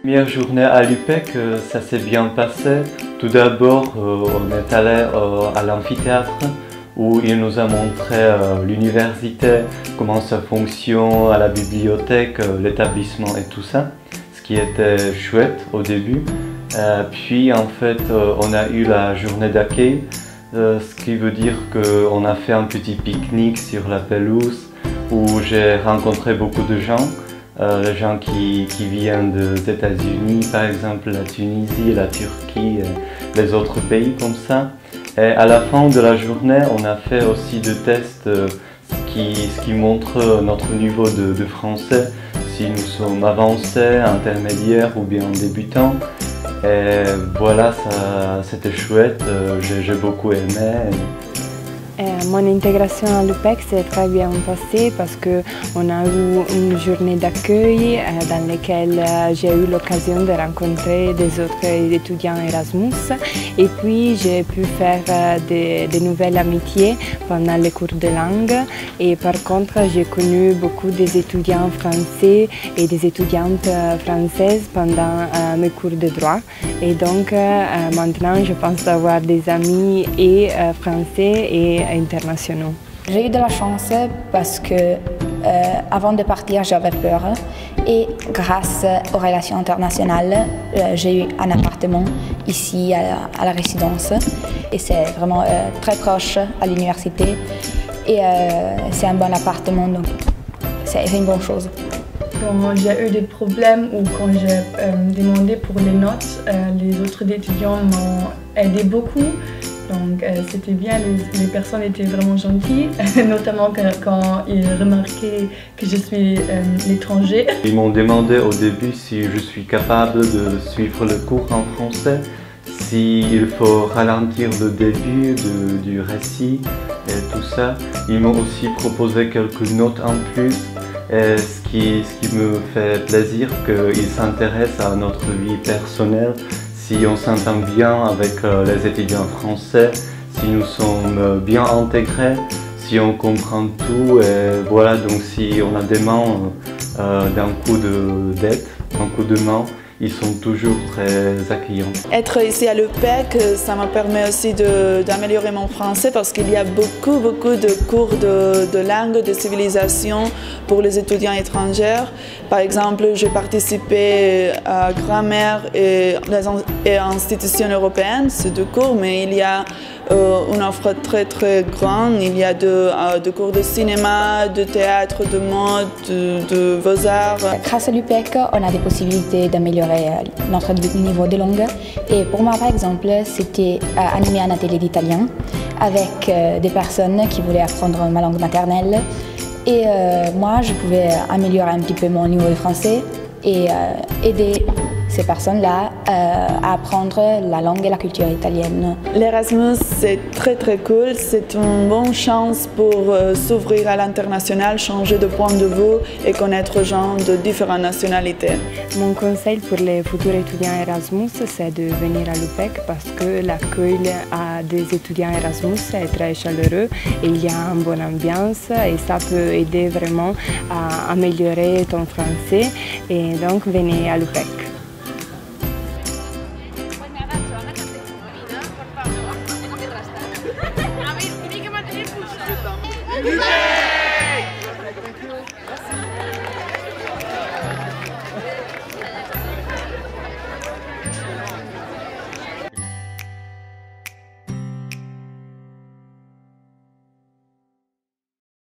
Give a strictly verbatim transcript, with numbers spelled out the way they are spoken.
Première journée à l'U P E C, ça s'est bien passé. Tout d'abord, on est allé à l'amphithéâtre où il nous a montré l'université, comment ça fonctionne, à la bibliothèque, l'établissement et tout ça, ce qui était chouette au début. Puis en fait, on a eu la journée d'accueil, ce qui veut dire qu'on a fait un petit pique-nique sur la pelouse où j'ai rencontré beaucoup de gens. Euh, les gens qui, qui viennent des États-Unis, par exemple la Tunisie, la Turquie, et les autres pays comme ça. Et à la fin de la journée, on a fait aussi des tests euh, ce, qui, ce qui montre notre niveau de, de français, si nous sommes avancés, intermédiaires ou bien débutants. Et voilà, c'était chouette, euh, j'ai beaucoup aimé. Euh, mon intégration à l'U P E C s'est très bien passée parce qu'on a eu une journée d'accueil euh, dans laquelle euh, j'ai eu l'occasion de rencontrer des autres étudiants Erasmus et puis j'ai pu faire euh, des, des nouvelles amitiés pendant les cours de langue et par contre j'ai connu beaucoup des étudiants français et des étudiantes euh, françaises pendant euh, mes cours de droit et donc euh, maintenant je pense avoir des amis et euh, français et internationaux. J'ai eu de la chance parce que euh, avant de partir j'avais peur et grâce aux relations internationales euh, j'ai eu un appartement ici à la, à la résidence et c'est vraiment euh, très proche à l'université et euh, c'est un bon appartement donc c'est une bonne chose. Quand j'ai eu des problèmes ou quand j'ai euh, demandé pour les notes, euh, les autres étudiants m'ont aidé beaucoup. Donc euh, c'était bien, les, les personnes étaient vraiment gentilles, notamment quand, quand ils remarquaient que je suis euh, l'étranger. Ils m'ont demandé au début si je suis capable de suivre le cours en français, s'il faut ralentir le début de, du récit et tout ça. Ils m'ont aussi proposé quelques notes en plus, et ce, qui, ce qui me fait plaisir qu'ils s'intéressent à notre vie personnelle. Si on s'entend bien avec les étudiants français, si nous sommes bien intégrés, si on comprend tout, et voilà, donc si on a des mains euh, d'un coup d'aide, un coup de main, ils sont toujours très accueillants. Être ici à l'U P E C, ça me permet aussi d'améliorer mon français parce qu'il y a beaucoup, beaucoup de cours de, de langue, de civilisation pour les étudiants étrangers. Par exemple, j'ai participé à grammaire et les institutions européennes, c'est deux cours, mais il y a euh, une offre très très grande. Il y a de, euh, de cours de cinéma, de théâtre, de mode, de, de beaux-arts. Grâce à l'U P E C, on a des possibilités d'améliorer notre niveau de langue. Et pour moi, par exemple, c'était euh, animer un atelier d'italien avec euh, des personnes qui voulaient apprendre ma langue maternelle. Et euh, moi, je pouvais améliorer un petit peu mon niveau de français et euh, aider ces personnes-là euh, à apprendre la langue et la culture italienne. L'Erasmus, c'est très très cool. C'est une bonne chance pour euh, s'ouvrir à l'international, changer de point de vue et connaître gens de différentes nationalités. Mon conseil pour les futurs étudiants Erasmus, c'est de venir à l'U P E C parce que l'accueil des étudiants Erasmus est très chaleureux et il y a une bonne ambiance et ça peut aider vraiment à améliorer ton français et donc venez à l'U P E C. A ver, tiene que mantener pulsado.